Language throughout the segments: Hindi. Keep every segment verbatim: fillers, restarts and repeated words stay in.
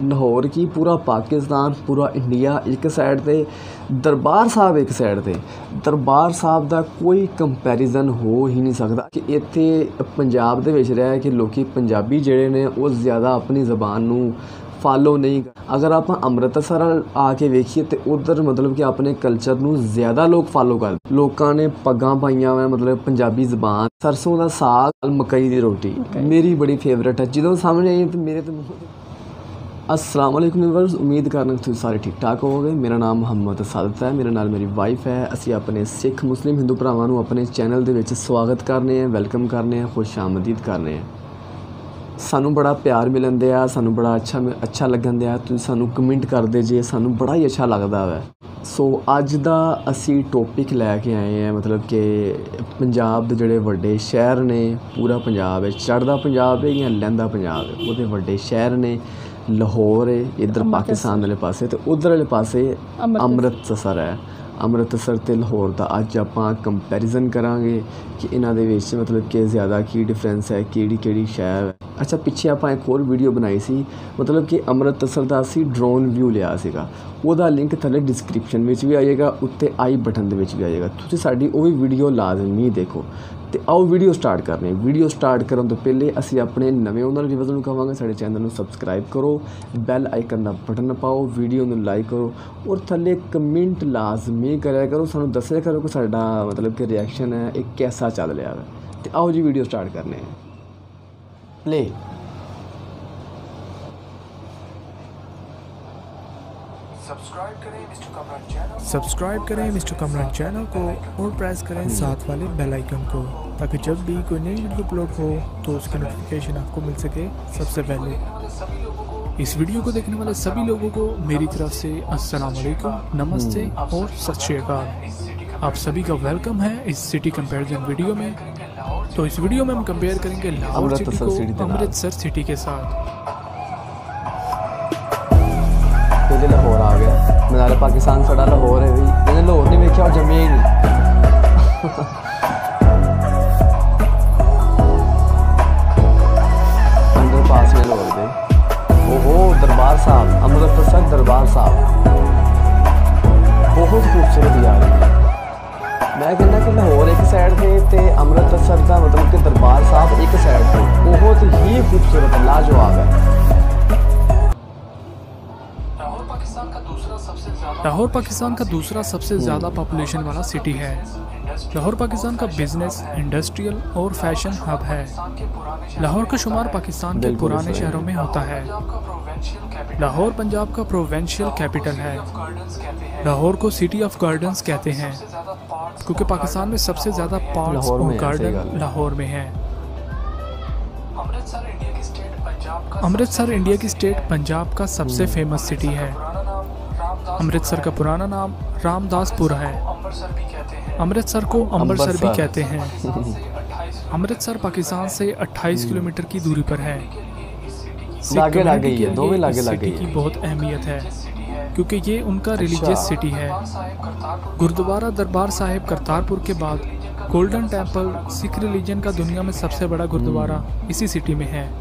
लाहौर की पूरा पाकिस्तान पूरा इंडिया एक साइड ते दरबार साहब एक साइड ते दरबार साहब दा कोई कंपैरिजन हो ही नहीं सकता कि इत्थे पंजाब दे विच रह के लोकी पंजाबी जिहड़े ने वो ज़्यादा अपनी ज़बान नूं फॉलो नहीं। अगर आप अमृतसर आके वेखिए तो उधर मतलब कि अपने कल्चर नूं ज़्यादा लोग फॉलो कर लोगों ने पग्गां पाइयां वा मतलब पंजाबी ज़बान सरसों का साग मकई की रोटी मेरी बड़ी फेवरेट है जो सामने आई तो मेरे तो अस्सलाम वालेकुम व्यूअर्स, उम्मीद करना तुम सारे ठीक ठाक होवोगे। मेरा नाम मोहम्मद सादत है, मेरे नाल मेरी वाइफ है। असी अपने सिख मुस्लिम हिंदू भरावां नूं अपने चैनल दे विच स्वागत करने हैं, वेलकम करने हैं, खुश आमदीद करने हैं। सानू बड़ा प्यार मिलन दिया, सानू बड़ा अच्छा अच्छा लगन दिया, तुसीं सानू कमेंट करदे जे सानू बड़ा ही अच्छा लगदा है। सो अज दा असी टॉपिक लैके आए हैं मतलब कि पंजाब दे जिहड़े वड्डे शहर ने, पूरा पंजाब है, चढ़दा पंजाब है या लैंदा पंजाब है, उहदे वड्डे शहर ने लाहौर है इधर पाकिस्तान वाले पासे तो उधर वाले पासे अमृतसर है। अमृतसर ते लाहौर दा अज आपां कंपैरिजन करांगे कि इन्हां दे विच मतलब कि ज़्यादा की डिफरेंस है, केड़ी केड़ी शहर है। अच्छा पिछे आपां एक होर वीडियो बनाई सी मतलब कि अमृतसर दा असी ड्रोन व्यू लिया सीगा, ओहदा लिंक थल्ले डिस्क्रिप्शन में भी आएगा, उत्ते आई बटन दे विच भी आएगा, तुसीं साडी ओह भी वीडियो लाजमी देखो। तो आओ वीडियो स्टार्ट करने। वीडियो स्टार्ट करने तो पहले असी अपने नवे उन्होंने व्यूअर्स नूं कहांगे साडे चैनल नूं सबसक्राइब करो, बैल आइकन दा बटन पाओ, वीडियो नूं लाइक करो और थल्ले कमेंट लाजमी कराया करो, सानूं दस्सिया करो कि साडा मतलब कि रिएक्शन है एक कैसा चल रहा है। तो आओ जी वीडियो स्टार्ट करने प्ले। सब्सक्राइब करें मिस्टर कमरान चैनल सब्सक्राइब करें मिस्टर कमरान चैनल को और प्रेस करें साथ वाले बेल आइकन को ताकि जब भी कोई नई वीडियो अपलोड हो तो उसकी नोटिफिकेशन आपको मिल सके सबसे पहले। इस वीडियो को देखने वाले सभी लोगों को मेरी तरफ से अस्सलाम वालेकुम, नमस्ते और सत श्री अकाल। आप सभी का वेलकम है इस सिटी कंपैरिजन वीडियो में। तो इस वीडियो में हम कंपेयर करेंगे लाहौर सिटी को अमृतसर सिटी के साथ। पहले लाहौर आ गया, नज़ारे पाकिस्तान साढ़ा लाहौर है भी, मैंने लाहौर नहीं देखा और जमे ही नहीं। अंडर पास में लाहौर दे ओहो दरबार साहब, अमृतसर दरबार साहब बहुत खूबसूरत यार। मैं कहना कि लाहौर एक साइड थे ते अमृतसर का मतलब कि दरबार साहब एक साइड थे, बहुत ही खूबसूरत लाजवाब है। लाहौर पाकिस्तान का दूसरा सबसे ज़्यादा पॉपुलेशन वाला सिटी है। लाहौर पाकिस्तान का बिजनेस, इंडस्ट्रियल और फैशन हब है। लाहौर का शुमार पाकिस्तान के पुराने शहरों में होता है। लाहौर पंजाब का प्रोविंशियल कैपिटल है। लाहौर को सिटी ऑफ गार्डन्स कहते हैं क्योंकि पाकिस्तान में सबसे ज़्यादा पार्क्स और गार्डन लाहौर में हैं। अमृतसर इंडिया की स्टेट पंजाब का सबसे फेमस सिटी है। अमृतसर का पुराना नाम रामदासपुर है। अमृतसर को अमृतसर भी कहते हैं। अमृतसर पाकिस्तान से अट्ठाईस किलोमीटर की दूरी पर है। लागे लागे ही है, दो में लागे लागे सिटी की बहुत अहमियत है क्योंकि ये उनका रिलीजियस सिटी है। गुरुद्वारा दरबार साहिब करतारपुर के बाद गोल्डन टेम्पल सिख रिलीजन का दुनिया में सबसे बड़ा गुरुद्वारा इसी सिटी में है।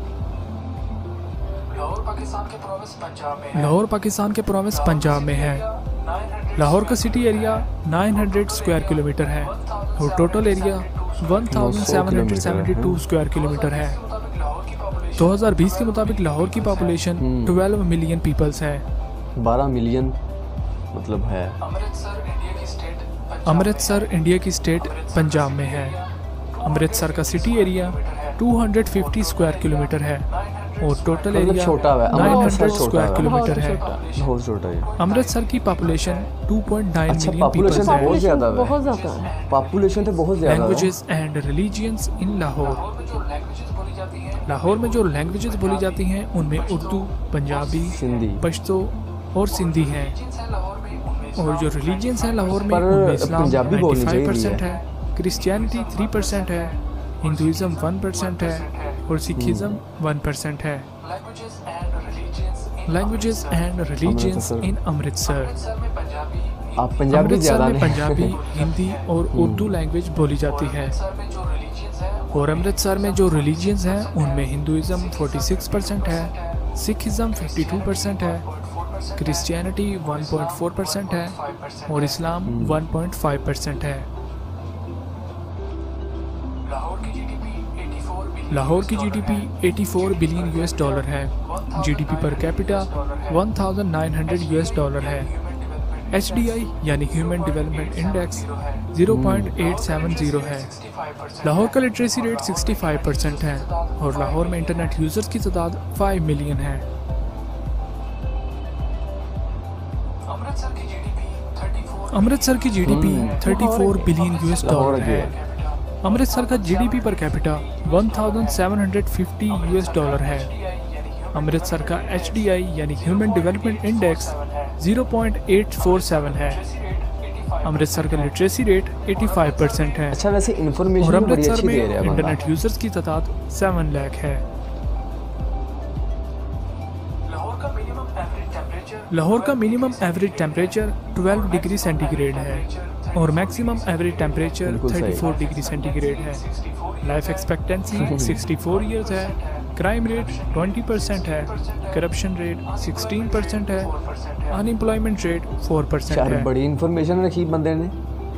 लाहौर पाकिस्तान के प्रोविंस पंजाब में है। लाहौर का सिटी एरिया नौ सौ स्क्वायर किलोमीटर है और टोटल एरिया सत्रह सौ बहत्तर स्क्वायर किलोमीटर है। दो हज़ार बीस के मुताबिक लाहौर की पॉपुलेशन बारह मिलियन पीपल्स है। बारह मिलियन मतलब है। अमृतसर इंडिया की स्टेट पंजाब में है। अमृतसर का सिटी एरिया दो सौ पचास स्क्वायर किलोमीटर है और टोटल एरिया छोटा है, नौ सौ स्क्वायर किलोमीटर है। बहुत छोटा है। अमृतसर की पॉपुलेशन दो पॉइंट नौ मिलियन पीपल्स है। बहुत ज़्यादा है, बहुत ज़्यादा है पॉपुलेशन तो बहुत ज़्यादा है। Languages and religions in Lahore. Lahore में जो लैंग्वेजेस बोली जाती हैं उनमें उर्दू, पंजाबी, सिंधी, पश्तो और सिंधी हैं। और जो रिलीजियंस हैं लाहौर में उनमें इस्लाम पचानवे परसेंट है, क्रिश्चियनिटी तीन परसेंट है, हिंदुइज्म एक परसेंट है और सिखिज्म वन परसेंट है। Languages and religions in Amritsar. Amritsar में पंजाबी, हिंदी और उर्दू लैंग्वेज बोली जाती है। और अमृतसर में जो रिलीजियंस हैं उनमें हिंदुइज्म छियालीस परसेंट है, सिखिज़म बावन परसेंट है, Christianity one point four percent है और इस्लाम वन पॉइंट फाइव परसेंट है। लाहौर की जीडीपी चौरासी बिलियन यूएस डॉलर है। जीडीपी पर कैपिटा उन्नीस सौ यूएस डॉलर है। एचडीआई यानी human development index zero point eight seven zero है। लाहौर का लिटरेसी रेट पैंसठ परसेंट है और लाहौर में इंटरनेट यूजर्स की तादाद पाँच मिलियन है। अमृतसर की जीडीपी चौंतीस बिलियन यूएस डॉलर है। अमृतसर का जीडीपी पर कैपिटा सत्रह सौ पचास यूएस डॉलर है। अमृतसर का एचडीआई यानी human development index zero point eight four seven है। अमृतसर का लिटरेसी रेट पचासी परसेंट है। अच्छा, वैसे और इन्फॉर्मेशन बड़ी अमृतसर अच्छी में दे रहा है बंदा। इंटरनेट यूजर्स की तादाद सात लाख है। लाहौर का मिनिमम एवरेज टेम्परेचर बारह डिग्री सेंटीग्रेड है और मैक्सिमम एवरेज टेम्परेचर बिल्कुल सही। चौंतीस डिग्री सेंटीग्रेड है। लाइफ एक्सपेक्टेंसी चौंसठ इयर्स है। क्राइम रेट बीस परसेंट है। करप्शन रेट सोलह परसेंट है। अनएम्प्लॉयमेंट रेट चार परसेंट यार है। बड़ी इन्फॉर्मेशन रखी बंदे ने।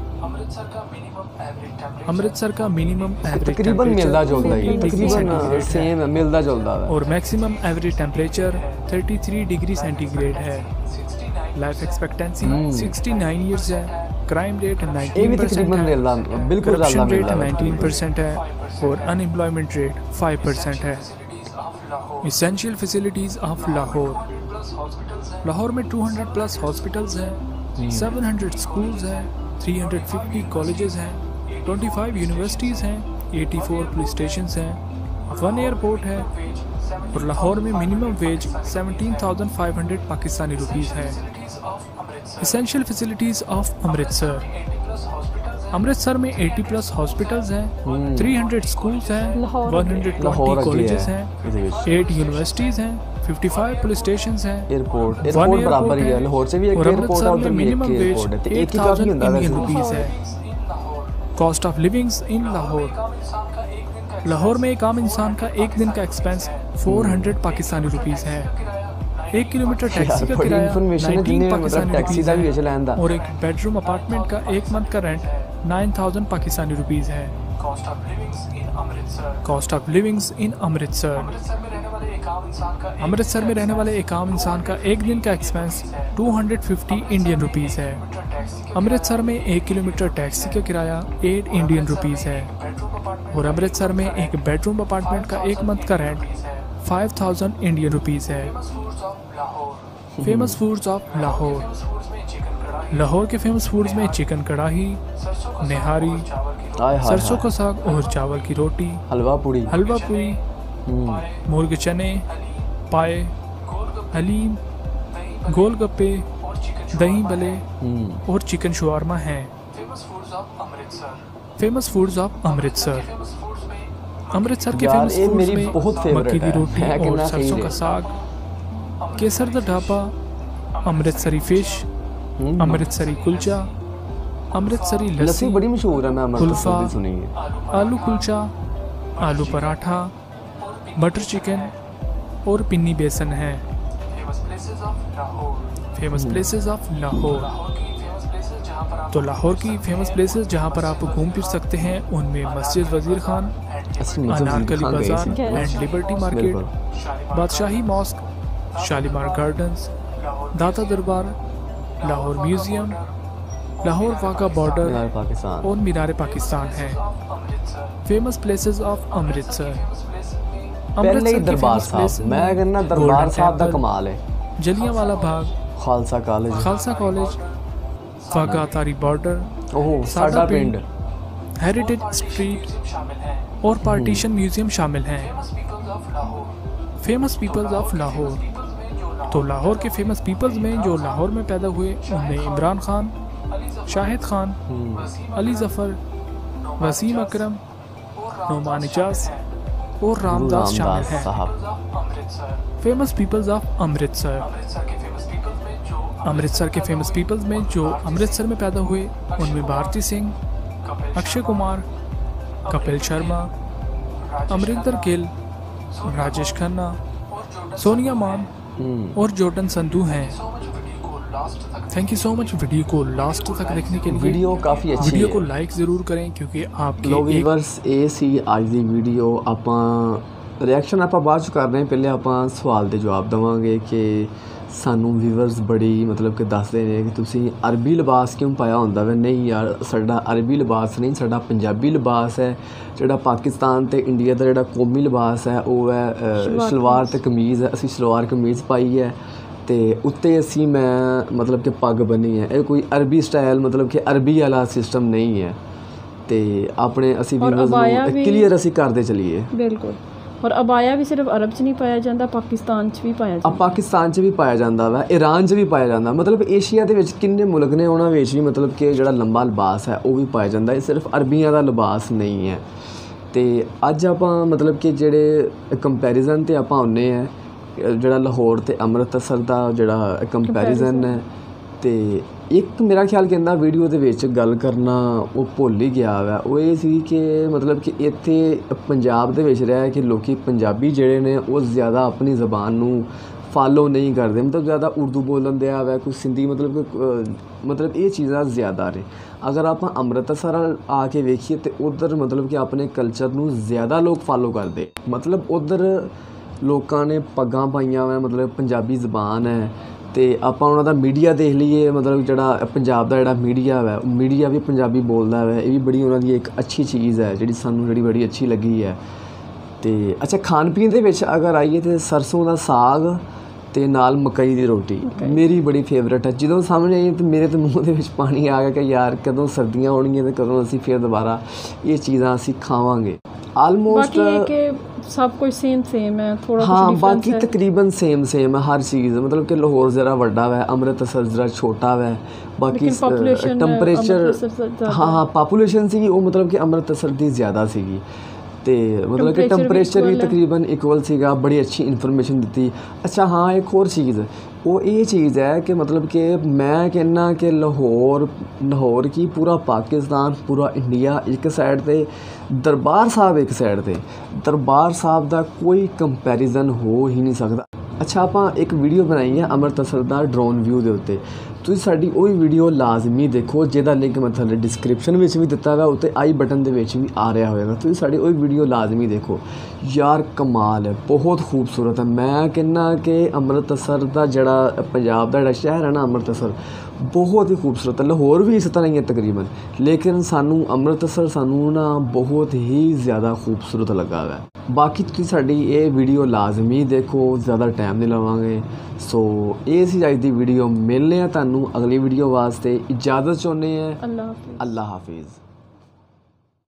अमृतसर का मिनिमम एवरेज तकरीबन मिलता जुलता ही, डिग्री तकरीबन सेंटीग्रेड सेम है, मिलता जुलता है। और मैक्सिमम एवरेज टेम्परेचर तैंतीस डिग्री सेंटीग्रेड है। लाइफ एक्सपेक्टेंसी उनहत्तर इयर्स है। क्राइम रेट ये भी उन्नीस परसेंट तकरीबन है। मिलता, बिल्कुल करप्शन ज़्यादा रेट मिलता है। उन्नीस परसेंट है और अनएम्प्लॉयमेंट रेट पाँच परसेंट है। Essential facilities of Lahore. Lahore में दो सौ प्लस हॉस्पिटल्स हैं, सात सौ स्कूल्स हैं, तीन सौ पचास कॉलेजेस हैं, पच्चीस यूनिवर्सिटीज़ हैं, चौरासी पुलिस स्टेशंस हैं, वन एयरपोर्ट है और लाहौर में मिनिमम वेज सत्रह हज़ार पाँच सौ पाकिस्तानी रुपीस है। Essential facilities of Amritsar. Amritsar में अस्सी प्लस हॉस्पिटल्स हैं, तीन सौ स्कूल्स हैं, एक सौ लाहौर बीस अग्गे कॉलेजेस है, हैं, ਇਹਦੇ ਵਿੱਚ। आठ यूनिवर्सिटीज़ हैं, पचपन पुलिस स्टेशंस हैं, एयरपोर्ट वन एयरपोर्ट बराबर ही है। एयरपोर्ट लाहौर से भी एक और एयरपोर्ट है, अमृतसर उधर में भी एक मिनिमम एयरपोर्ट है, वेज तो एक ही काफी आठ ਹੁੰਦਾ हज़ार इंडियन वैसे। रुपीस है। Cost of livings in Lahore. Lahore में एक आम इंसान का एक दिन का एक्सपेंस चार सौ पाकिस्तानी रुपीस है। एक किलोमीटर टैक्सी का बड़ी किराया information है, उन्नीस जिन्हें मतलब पाकिस्तानी टैक्सी रुपीस का भी है ऐसे लैंदा। और एक बेडरूम अपार्टमेंट का एक मंथ का रेंट नौ हज़ार पाकिस्तानी रुपीस है। Cost of livings in Amritsar. Amritsar में रहने वाले एक आम इंसान का एक दिन का एक्सपेंस दो सौ पचास इंडियन रुपीस है। अमृतसर में एक किलोमीटर टैक्सी का किराया आठ इंडियन रुपीस है और अमृतसर में एक बेडरूम अपार्टमेंट का एक मंथ का रेंट पाँच हज़ार इंडियन रुपीस है। Famous foods of Lahore. Lahore के फेमस फूड्स में चिकन कढ़ाई, निहारी, हाय हाय सरसों हाय। का साग और चावल की रोटी, हलवा पूड़ी। हलवा पूरी, हम्म, मुर्ग चने, पाए, हलीम, गोलगप्पे, दही भले हम्म। और चिकन शवारमा हैं। Famous foods of Amritsar. Amritsar के यार, फेमस ये फूड्स मेरी में बहुत favorite मक्की की है। रोटी है कि और ना, सरसों सही का है। साग, केसर द ढाबा, अमृतसरी फिश, हम्म। अमृतसरी कुलचा, अमृतसरी लस्सी लस्सी, बड़ी मशहूर है, मैं अमृतसर कुल्फा, की सुनी है। आलू कुलचा, आलू पराठा, बटर चिकन और पिन्नी बेसन है। Famous places of Lahore. तो लाहौर की फेमस प्लेसेस जहां पर आप घूम फिर सकते हैं उनमें मस्जिद वजीर खान, असली में जब अनारकली खान गई बाजार थी। एंड लिबर्टी मार्केट, बिल्कुल। बादशाही mask, Shalimar gardens, Data Darbar, Lahore museum, Lahore Wagah border Minar Pakistan. और मीनार पाकिस्तान है। Famous places of Amritsar. पहले ही अमृतसर के दरबार famous places साहब, मैं में कहना दरबार गोल्डन साहब का टेम्पल, कमाल है। Jallianwala Bagh, Khalsa college. Khalsa college, Wagah Attari border, ओहो, सादा साडा पिंड, पिंड। हेरिटेज स्ट्रीट और पार्टीशन म्यूजियम शामिल हैं। Famous peoples of Lahore. तो लाहौर के फेमस पीपल्स में जो लाहौर में पैदा हुए उनमें इमरान खान, शाहिद खान, अली जफ़र, वसीम अकरम, नोमान इजाज और रामदास शामिल रामदास हैं। Sahib. Famous peoples of Amritsar. Amritsar के फेमस पीपल्स में जो अमृतसर में पैदा हुए उनमें भारती सिंह, अक्षय कुमार, कपिल शर्मा, अमरिंदर गिल, राजेश खन्ना सोनिया मान हम्म। और जॉर्डन संधू हैं। Thank you so much video को लास्ट तक देखने के लिए। वीडियो काफ़ी अच्छी वीडियो है। को लाइक ज़रूर करें क्योंकि आपके ਲੋ एक ਵੀਵਰਸ ਇਹ ਸੀ ਅੱਜ ਦੀ ਵੀਡੀਓ। ਆਪਾਂ ਰਿਐਕਸ਼ਨ ਆਪਾਂ ਬਾਅਦ 'ਚ ਕਰ ਰਹੇ ਹਾਂ, ਪਹਿਲੇ ਆਪਾਂ ਸਵਾਲ ਦੇ ਜਵਾਬ ਦੇਵਾਂਗੇ ਕਿ ਸਾਨੂੰ ਵੀਵਰਸ ਬੜੀ ਮਤਲਬ ਕਿ ਦੱਸਦੇ ਨੇ ਕਿ ਤੁਸੀਂ ਅਰਬੀ ਲਿਬਾਸ ਕਿਉਂ ਪਾਇਆ ਹੁੰਦਾ ਵਾ। ਨਹੀਂ ਯਾਰ, ਸਾਡਾ ਅਰਬੀ ਲਿਬਾਸ ਨਹੀਂ, ਸਾਡਾ ਪੰਜਾਬੀ ਲਿਬਾਸ ਹੈ। ਜਿਹੜਾ ਪਾਕਿਸਤਾਨ ਅਤੇ ਇੰਡੀਆ ਦਾ ਜਿਹੜਾ ਕੌਮੀ ਲਿਬਾਸ ਹੈ ਉਹ ਹੈ ਅ, ਸ਼ਲਵਾਰ ਅਤੇ ਕਮੀਜ਼ ਹੈ। ਅਸੀਂ ਸ਼ਲਵਾਰ ਕਮੀਜ਼ ਪਾਈ ਹੈ ਅਤੇ ਉੱਤੇ ਅਸੀਂ ਮੈਂ ਮਤਲਬ ਕਿ ਪੱਗ ਬੰਨੀ ਹੈ। ਇਹ ਕੋਈ ਅਰਬੀ ਸਟਾਈਲ ਮਤਲਬ ਕਿ ਅਰਬੀ ਵਾਲਾ ਸਿਸਟਮ ਨਹੀਂ ਹੈ। ਅਤੇ ਆਪਣੇ ਅਸੀਂ ਔਰ ਵੀਵਰਸ ਅਬਾਇਆ ਨੂੰ ਵੀ- ਕਲੀਅਰ ਅਸੀਂ ਕਰਦੇ ਚੱਲੀਏ। ਬਿਲਕੁਲ। ਔਰ ਅਬਾਇਆ ਵੀ ਸਿਰਫ ਅਰਬ 'ਚ ਨਹੀਂ ਪਾਇਆ ਜਾਂਦਾ, ਪਾਕਿਸਤਾਨ 'ਚ ਵੀ ਪਾਇਆ ਆ ਜਾਂਦਾ। ਪਾਕਿਸਤਾਨ 'ਚ ਵੀ ਪਾਇਆ ਜਾਂਦਾ ਵਾ, ਈਰਾਨ 'ਚ ਵੀ ਪਾਇਆ ਜਾਂਦਾ। ਮਤਲਬ ਏਸ਼ੀਆ ਦੇ ਵਿੱਚ ਕਿੰਨੇ ਮੁਲਕ ਨੇ ਉਹਨਾਂ ਵਿੱਚ ਵੀ ਮਤਲਬ ਕਿ ਜਿਹੜਾ ਲੰਬਾ ਲਿਬਾਸ ਹੈ ਉਹ ਵੀ ਪਾਇਆ ਜਾਂਦਾ। ਇਹ ਸਿਰਫ ਅਰਬੀਆਂ ਦਾ ਲਿਬਾਸ ਨਹੀਂ ਹੈ। ਅਤੇ ਅੱਜ ਆਪਾਂ ਮਤਲਬ ਕਿ ਜਿਹੜੇ ਕੰਪੈਰੀਜ਼ਨ 'ਤੇ ਆਪਾਂ ਆਉਂਦੇ ਹਾਂ, ਜਿਹੜਾ ਲਾਹੌਰ ਅਤੇ ਅੰਮ੍ਰਿਤਸਰ ਦਾ ਜਿਹੜਾ ਕੰਪੈਰੀਜ਼ਨ ਹੈ। ਅਤੇ ਇੱਕ ਮੇਰਾ ਖਿਆਲ ਕਹਿੰਦਾ ਵੀਡੀਓ ਦੇ ਵਿੱਚ ਗੱਲ ਕਰਨਾ ਉਹ ਭੁੱਲ ਹੀ ਗਿਆ ਵਾ। ਉਹ ਇਹ ਸੀ ਕਿ ਮਤਲਬ ਕਿ ਇੱਥੇ ਪੰਜਾਬ ਦੇ ਵਿੱਚ ਰਹਿ ਕੇ ਲੋਕ ਪੰਜਾਬੀ ਜਿਹੜੇ ਨੇ ਉਹ ਜ਼ਿਆਦਾ ਆਪਣੀ ਜ਼ਬਾਨ ਨੂੰ ਫਾਲੋ ਨਹੀਂ ਕਰਦੇ। ਮਤਲਬ ਜ਼ਿਆਦਾ ਉਰਦੂ ਬੋਲਣ ਦਿਆ ਵਾ, ਕੋਈ ਸਿੰਧੀ ਮਤਲਬ ਕਿ ਅ, ਮਤਲਬ ਇਹ ਚੀਜ਼ਾਂ ਜ਼ਿਆਦਾ ਨੇ। ਅਗਰ ਆਪਾਂ ਅੰਮ੍ਰਿਤਸਰ ਆ ਕੇ ਵੇਖੀਏ ਤਾਂ ਉੱਧਰ ਮਤਲਬ ਕਿ ਆਪਣੇ ਕਲਚਰ ਨੂੰ ਜ਼ਿਆਦਾ ਲੋਕ ਫਾਲੋ ਕਰਦੇ। ਮਤਲਬ ਉੱਧਰ ਲੋਕਾਂ ਨੇ ਪੱਗਾਂ ਪਾਈਆਂ ਵਾ, ਮਤਲਬ ਪੰਜਾਬੀ ਜ਼ਬਾਨ ਹੈ। ਅਤੇ ਆਪਾਂ ਉਹਨਾਂ ਦਾ ਮੀਡੀਆ ਦੇਖ ਲਈਏ, ਮਤਲਬ ਜਿਹੜਾ ਪੰਜਾਬ ਦਾ ਜਿਹੜਾ ਮੀਡੀਆ ਵਾ ਮੀਡੀਆ ਵੀ ਪੰਜਾਬੀ ਬੋਲਦਾ ਵਾ। ਇਹ ਵੀ ਬੜੀ ਉਹਨਾਂ ਦੀ ਇੱਕ ਅੱਛੀ ਚੀਜ਼ ਹੈ ਜਿਹੜੀ ਸਾਨੂੰ ਜਿਹੜੀ ਬੜੀ ਅੱਛੀ ਲੱਗੀ ਹੈ। ਅਤੇ ਅੱਛਾ, ਖਾਣ ਪੀਣ ਦੇ ਵਿੱਚ ਅਗਰ ਆਈਏ ਤਾਂ ਸਰਸੋਂ ਦਾ ਸਾਗ ਅਤੇ ਨਾਲ ਮਕਈ ਦੀ ਰੋਟੀ ਮੇਰੀ ਬੜੀ ਫੇਵਰੇਟ ਹੈ। ਜਦੋਂ ਸਾਹਮਣੇ ਆਈ ਤਾਂ ਮੇਰੇ ਤਾਂ ਮੂੰਹ ਦੇ ਵਿੱਚ ਪਾਣੀ ਆ ਗਿਆ ਕਿ ਯਾਰ ਕਦੋਂ ਸਰਦੀਆਂ ਆਉਣਗੀਆਂ ਅਤੇ ਕਦੋਂ ਅਸੀਂ ਫਿਰ ਦੁਬਾਰਾ ਇਹ ਚੀਜ਼ਾਂ ਅਸੀਂ ਖਾਵਾਂਗੇ। ਆਲਮੋਸਟ ਬਾਕੀ ਇਹ ਕਿ ਸਭ ਕੁਝ ਸੇਮ ਸੇਮ ਹੈ, ਥੋੜਾ ਕੁਝ ਹਾਂ, ਡਿਫਰੈਂਸ ਬਾਕੀ ਹੈ। ਤਕਰੀਬਨ ਸੇਮ ਸੇਮ ਹੈ ਹਰ ਚੀਜ਼। ਮਤਲਬ ਕਿ ਲਾਹੌਰ ਜ਼ਰਾ ਵੱਡਾ ਵੈ, ਅੰਮ੍ਰਿਤਸਰ ਜ਼ਰਾ ਛੋਟਾ ਵੈ। ਬਾਕੀ ਲੇਕਿਨ population, ਟੈਂਪਰੇਚਰ ਅੰਮ੍ਰਿਤਸਰ ਜ਼ਿਆਦਾ ਹਾਂ ਹਾਂ ਪਾਪੂਲੇਸ਼ਨ ਸੀਗੀ ਉਹ ਮਤਲਬ ਕਿ ਅੰਮ੍ਰਿਤਸਰ ਦੀ ਜ਼ਿਆਦਾ ਸੀਗੀ। ਅਤੇ ਮਤਲਬ ਕਿ Temperature ਵੀ ਟੈਂਪਰੇਚਰ ਵੀ equal ਹੈ। ਤਕਰੀਬਨ ਇਕੁਅਲ ਸੀਗਾ। ਬੜੀ ਅੱਛੀ ਇਨਫੋਰਮੇਸ਼ਨ ਦਿੱਤੀ। ਅੱਛਾ ਹਾਂ, ਇੱਕ ਹੋਰ ਚੀਜ਼ ਉਹ ਇਹ ਚੀਜ਼ ਹੈ ਕਿ ਮਤਲਬ ਕਿ ਮੈਂ ਕਹਿੰਦਾ ਕਿ ਲਾਹੌਰ ਲਾਹੌਰ ਕੀ ਪੂਰਾ ਪਾਕਿਸਤਾਨ, ਪੂਰਾ ਇੰਡੀਆ ਇੱਕ ਸਾਈਡ 'ਤੇ, ਦਰਬਾਰ ਸਾਹਿਬ ਇੱਕ ਸਾਈਡ 'ਤੇ। ਦਰਬਾਰ ਸਾਹਿਬ ਦਾ ਕੋਈ ਕੰਪੈਰੀਜ਼ਨ ਹੋ ਹੀ ਨਹੀਂ ਸਕਦਾ। ਅੱਛਾ, ਆਪਾਂ ਇੱਕ ਵੀਡੀਓ ਬਣਾਈ ਹੈ ਅੰਮ੍ਰਿਤਸਰ ਦਾ ਡਰੋਨ ਵਿਊ ਦੇ ਉੱਤੇ। ਤੁਸੀਂ ਸਾਡੀ ਉਹ ਵੀ ਵੀਡੀਓ ਲਾਜ਼ਮੀ ਦੇਖੋ, ਜਿਹਦਾ ਲਿੰਕ ਮੈਂ ਥੱਲੇ ਡਿਸਕ੍ਰਿਪਸ਼ਨ ਵਿੱਚ ਵੀ ਦਿੱਤਾ ਵਾ, ਉੱਤੇ ਆਈ ਬਟਨ ਦੇ ਵਿੱਚ ਵੀ ਆ ਰਿਹਾ ਹੋਏਗਾ। ਤੁਸੀਂ ਸਾਡੀ ਉਹ ਵੀਡੀਓ ਲਾਜ਼ਮੀ ਦੇਖੋ ਯਾਰ, ਕਮਾਲ ਹੈ, ਬਹੁਤ ਖੂਬਸੂਰਤ ਹੈ। ਮੈਂ ਕਹਿੰਦਾ ਕਿ ਅੰਮ੍ਰਿਤਸਰ ਦਾ ਜਿਹੜਾ ਪੰਜਾਬ ਦਾ ਜਿਹੜਾ ਸ਼ਹਿਰ ਹੈ ਨਾ ਅੰਮ੍ਰਿਤਸਰ, ਬਹੁਤ ਹੀ ਖੂਬਸੂਰਤ ਹੈ। ਲਾਹੌਰ ਵੀ ਇਸ ਤਰ੍ਹਾਂ ਹੀ ਹੈ ਤਕਰੀਬਨ, ਲੇਕਿਨ ਸਾਨੂੰ ਅੰਮ੍ਰਿਤਸਰ ਸਾਨੂੰ ਨਾ ਬਹੁਤ ਹੀ ਜ਼ਿਆਦਾ ਖੂਬਸੂਰਤ ਲੱਗਾ ਹੈ। ਬਾਕੀ ਤੁਸੀਂ ਸਾਡੀ ਇਹ ਵੀਡੀਓ ਲਾਜ਼ਮੀ ਦੇਖੋ, ਜ਼ਿਆਦਾ ਟਾਈਮ ਨਹੀਂ ਲਵਾਂਗੇ। ਸੋ ਇਹ ਸੀ ਅੱਜ ਦੀ ਵੀਡੀਓ। ਮਿਲਦੇ ਹਾਂ ਤੁਹਾਨੂੰ ਅਗਲੀ ਵੀਡੀਓ ਵਾਸਤੇ। ਇਜਾਜ਼ਤ ਚਾਹੁੰਦੇ ਹਾਂ। ਅੱਲਾਹ ਹਾਫਿਜ਼। ਅੱਲਾ ਹਾਫਿਜ਼।